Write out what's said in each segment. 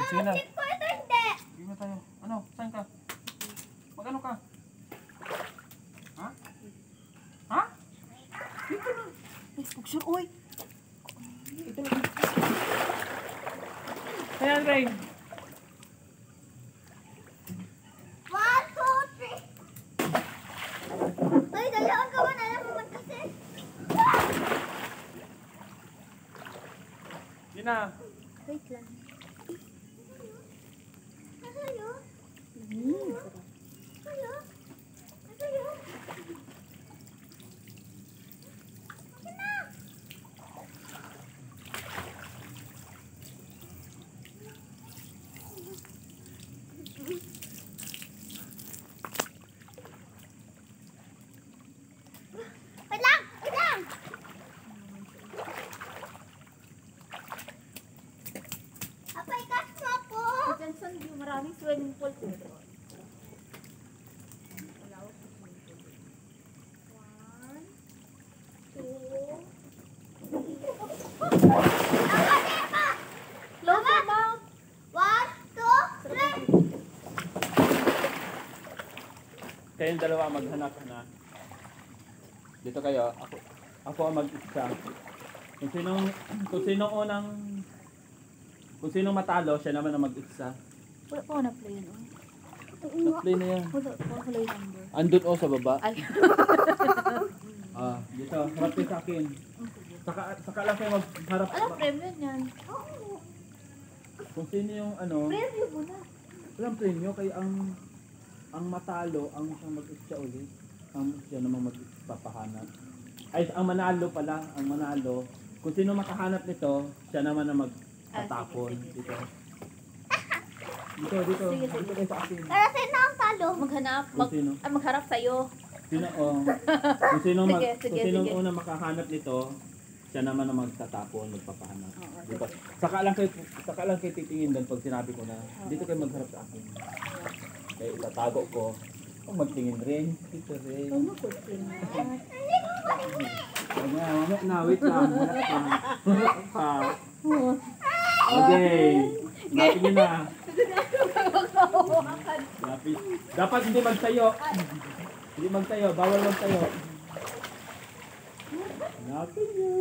Sige na. Tip ko ito hindi. Sige na tayo. Ano? Saan ka? Mag-ano ka? Ha? Ha? Dito na. Ay, pagsyur, oy. Ito na. Ayan, Ray. 1, 2, 3. Ay, dalaan ka ba? Alam mo man kasi. Sige na. Wait lang. Nasa'yo? Sarap. Nasa'yo? Nasa'yo? Wait lang! Wait lang! Apay, cash mo ako! Johnson, maraming swimming pool po. Close your mouth! 1, 2, 3! Kayong dalawa maghanap na. Dito kayo. Ako ang mag-isa. Kung sinong matalo, siya naman ang mag-isa. Wala pa ako na-play yun, oy. Na-play na yan. Wala pa ako play number. Andun o sa baba. Ay. Dito. Harap kayo sa akin. Saka lang kayo magharap. Anong premium yan? Kung sino yung ano. Premium mo na. Walang premyo. Kaya ang matalo, ang siyang mag-isa ulit. Siya naman magpapahanap. Ay, ang manalo pala. Ang manalo. Kung sino makahanap nito, siya naman ang magtatapon. Dito. Dito. Sige. Dito kayo sa akin. Pero sino ang talo? Maghanap. Kung sino. Magharap sa'yo. Sino, kung sino, Sige. una makahanap nito, siya naman ang magtatapon, magpapahanap. Oo, Dito. Saka lang kayo titingin doon pag sinabi ko na, dito kayo magharap sa akin. Kaya itatago ko. Kung magtingin rin, dito rin. Ano ko tingin? Mamaya na, wait lang. Harap ka. Okay. Natingin na. Dapat hindi magtayo. Hindi magtayo, bawal magtayo. Hanapin niyo.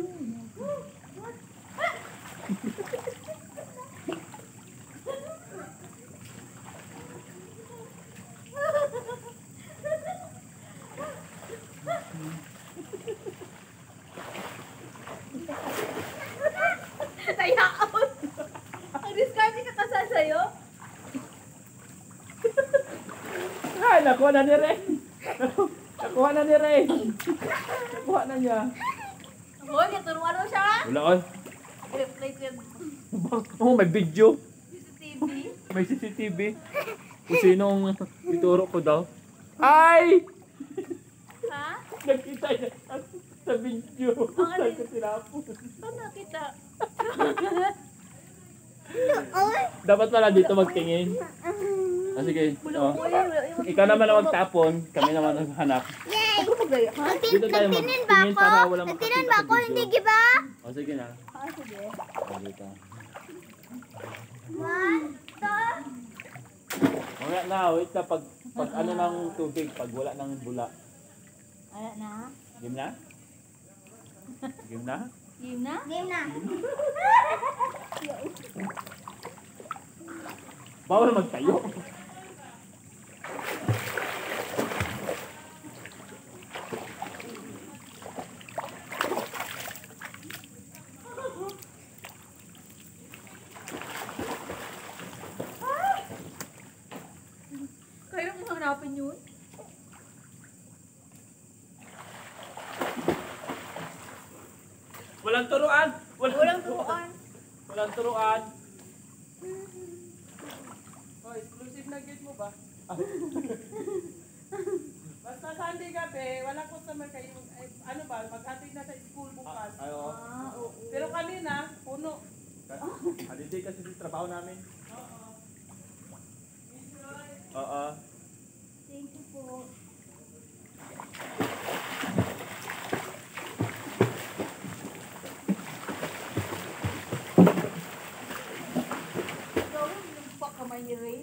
Nayaon! Ang discard ka kasal sa'yo? Ay, nakuha na ni Ray. Nakuha na ni Ray. Nakuha na niya. Hoy, naturuan mo siya? Wala oy. Play Oh, may video. CCTV. May CCTV. Kung sinong ituro ko daw. Ay! Ha? Nakita niya sa video. Saan ko tinapos. Saan nakita? Dapat pala dito magtingin. Sige. Oh. Ikaw naman ang magtapon. Kami naman ang hanap. Yay! Ano magaya? Ha? Dito tayo Nagtinin ba magtingin para ako? wala Nagtinin makakita ba sa ako? video. Hindi, giba? O sige na. Ah, sige. O, dito. 1, 2. Mamaya na, wait na. Pag ano ng tubig, pag wala ng bula. Ala na? Game na? Game na? Game na? Game na. Bawal magtayo. Kaya mo hanapin yun? Walang turuan. Walang turuan. Walang turuan. Oh, exclusive na gate mo ba? Basta Sunday gabi, wala customer kayo. Ano ba, maghatid na sa school bukas. Ah, oo. Pero kanina, puno. Holiday kasi sa trabaho namin. Oo. Thank you po. Gawin kamay ni Ray.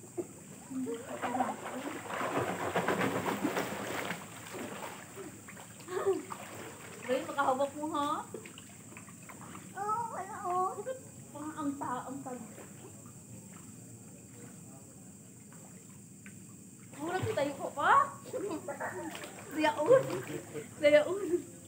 Ray, makahawak mo ha? Oo, wala oh. Bakit ang taang tag? Mura kita tayo ko pa? Dayaon. Dayaon.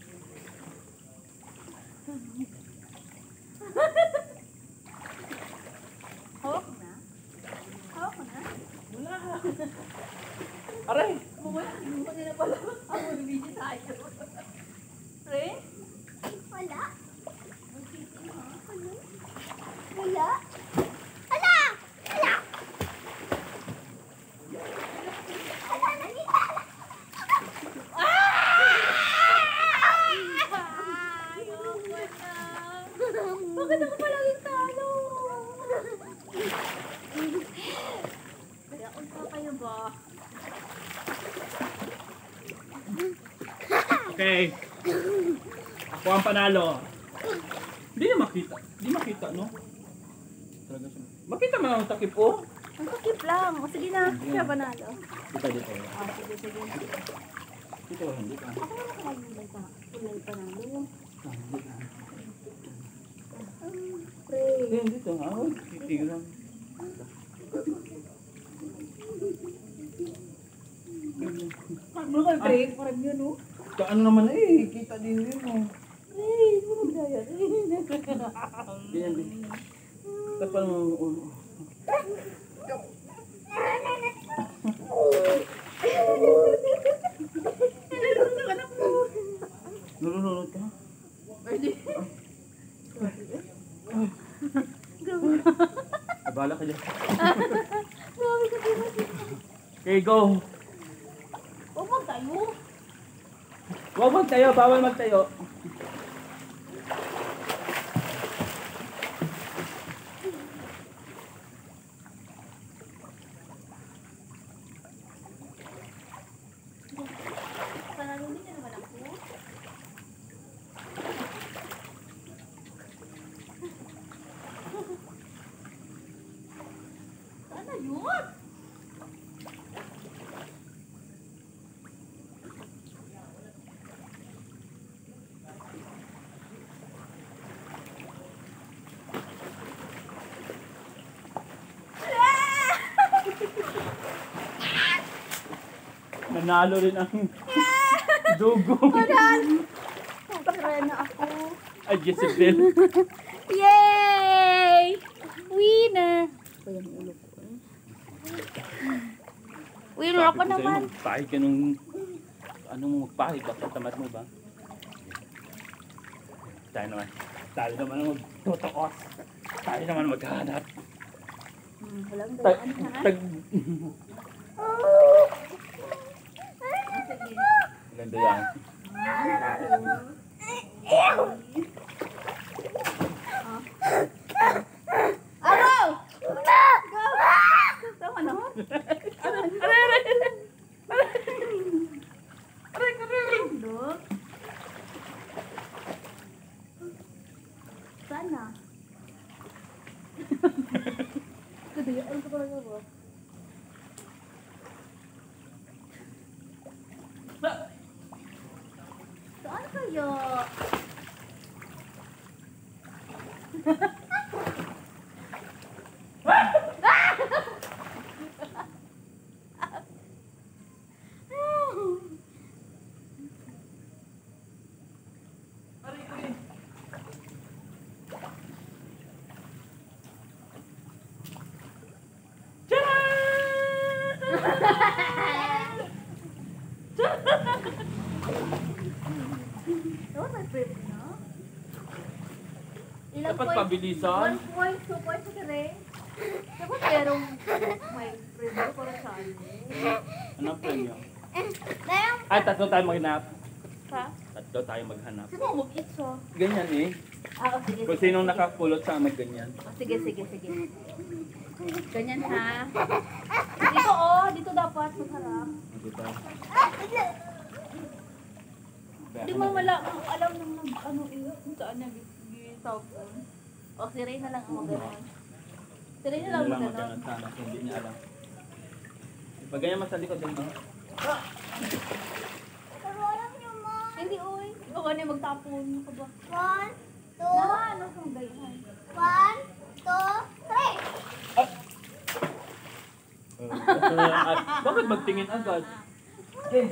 Hawak mo na? Hawak mo na? Wala. Aray! Mawala. Luma nila pala. Ako nabibigyan tayo. Ray? Wala. Ang sisi ha? Wala. Ala! Ala! Ala, nakita! Ayoko na. Bakit ako palaging talo? Kaya unta kayo ba? Okay. Ako ang panalo. Hindi na makita. Hindi makita, no? Talaga siya. Makita mo ang takip, oh. Ang sakit lang. O sige na. Siya panalo. Dito, dito. Ah, sige, sige. Dito, hindi ka. Ako na nakalimutan ka. Kulay panalo. Hindi ka. Pray. Hindi, dito nga. Oh, titigilan. Ano ka, Pray? Parang yun, oh. Ano naman eh, kita din yun, oh. Pray, ano ba yan? Ganyan din. Tapos mo, oh. Nalulunod ka? Pwede. Abala ka dyan. Grabe ka din. Okay, go. Huwag magtayo. Huwag magtayo, bawal magtayo. Panalo din na naman ako. Sana yun? Nanalo rin ang dugo. Pakiraya na ako. Ay, Jezebel. Yay! Winner! Ito yung ulo ko eh. Winner ako Sabi ko sa'yo, naman. magpahid ka nung... Anong magpahid ka? Katamad mo ba? Tayo naman. Tayo naman ang magtotokos. Tayo naman maghahanap. Walang Tag... dayaan ha? Tag... Sige. Ganda yan. Araw! Tama na? Look. Sana. Kadayaan ko talaga ba? Saan kayo? That was my favorite, no? Ilang Dapat points? pabilisan. 1 point, 2 points sa rin. Dapat merong may preview para sa akin. Anong premyo? Meron Ay, tatlo tayo maghanap. Ha? Tatlo tayo maghanap. Sino mag-eat siya? Ganyan eh. Ah, oh, sige. Kung sinong nakapulot sa amin, ganyan. Oh, sige, sige, sige. Ganyan ha. Dito oh, dito dapat magharap. Dito. Hindi mo alam ng ano eh, kung saan niya gitawag. O si Ray na lang ang maganon. Sila Hindi na lang lang magano. magkanan sana, kasi hindi niya alam. Pag ganyan mas sa likod din, no? Pero alam niyo, Ma. Hindi, oy. Ikaw ka na magtapon. Ano ka ba? 1, 2, Na, ano kang gayahan? 1, 2, 3. Bakit magtingin agad? Eh,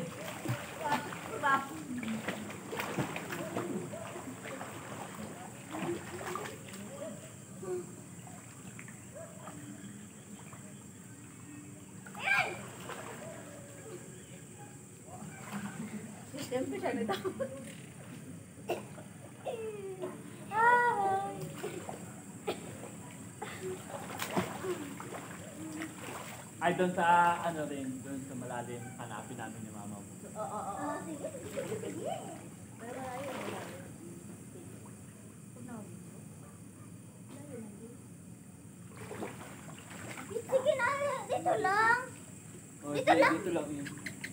Siyempre siya nagtapon. Ay. ay doon sa ano rin, doon sa malalim, hanapin namin ni mama mo. Oo. Oh, sige, sige, sige. Pero malayo, malayo. Sige na, dito lang. Oh, Dito sige, lang. Dito lang yun.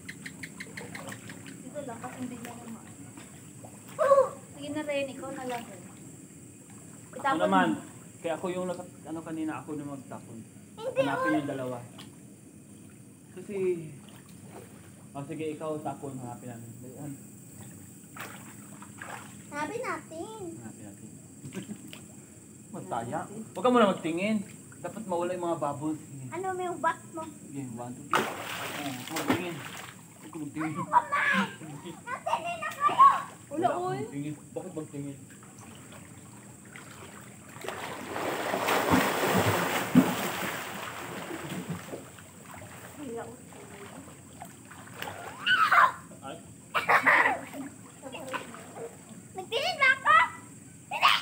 Dito lang, kasi hindi na naman. Oh, Sige na rin, ikaw na lang. Ako naman, kaya ako yung ano kanina, ako na magtapon. hindi Hanapin oh. yung dalawa. Kasi, oh sige, ikaw tapon, hanapin namin. Ayan, Sabi natin. hanapin natin. Magtaya. Huwag ka muna magtingin. Dapat mawala yung mga bubbles. Sige, Ano may ubat mo? sige, 1, 2, 3. Huwag ka magtingin. Huwag ka magtingin. Natin na kayo. Wala, akong oy. magtingin. Bakit magtingin? Wala, oy. Ay, Nagtingin ba ako? Hindi.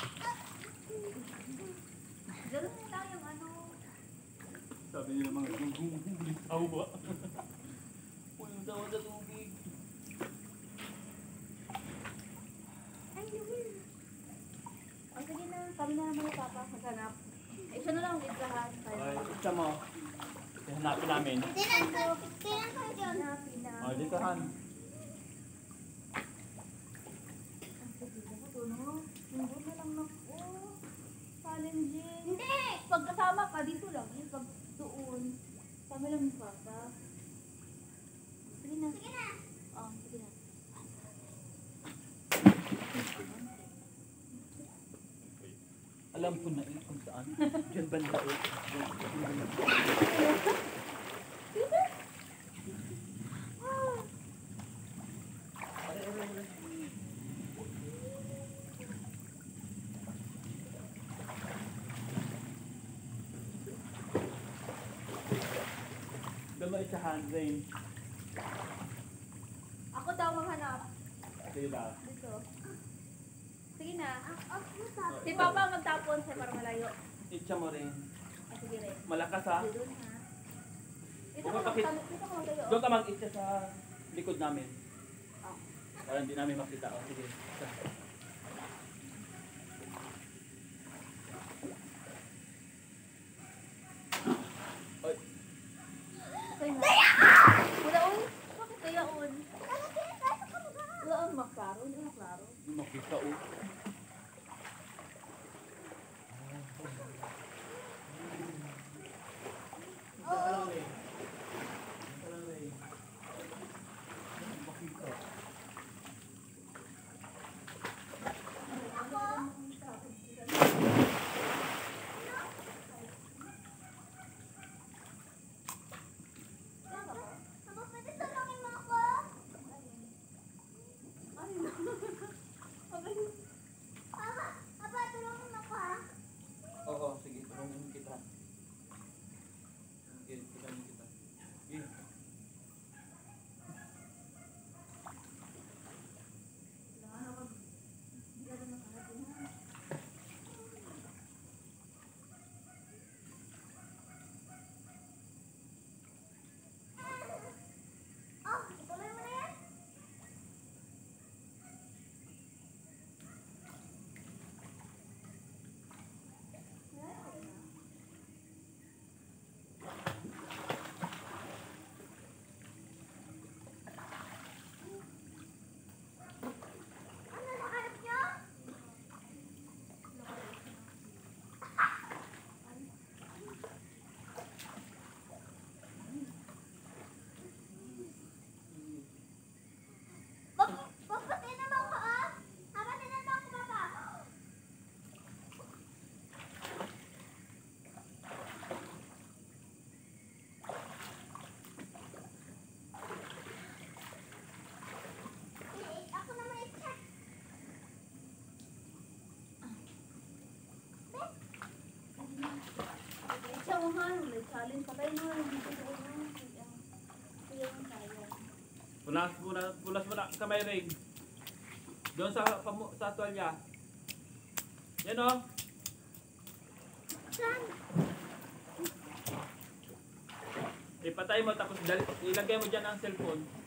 Diyan na lang yung ano. sabi nila mga gugugulis tawa. Walang tawa sa tubig. Ay, Luwin. O sige na, kami na naman ni Papa maghanap. Eh, siya na lang ang islahan. Ay, isa mo. Hanapin namin. Tinan ko yun. Hanapin na. Oh, dito Han. Linggo na lang na po. Challenging. Hindi. Pag kasama ka, dito lang. Pag doon, kami lang ni Papa. Sige na. Sige na. Oh, sige na. Alam ko na kung saan. Diyan banda eh. Dama isa hand rain. Ako daw maghanap. Sige ba? Dito. Sige na. Si Oh, Papa magtapon siya para malayo. Itcha mo rin. Ah, sige rin. Malakas ha. Doon ha. Dito Huwag ka mo pakit- magtapon. Dito ka magayo. Doon ka mag-itcha sa likod namin. Ah. Para hindi namin makita. O sige. Isa. Oy, Okay na. Wala on. Bakit kaya on? Wala on maklaro. Hindi maklaro. hindi makita o. Challenge, patay mo. Dito sa ano. Kaya yung kaya. Pulas mo na ang kamay ring. Doon sa tuwalya. Yan o. Saan? Ipatay mo tapos ilagay mo dyan ang cellphone.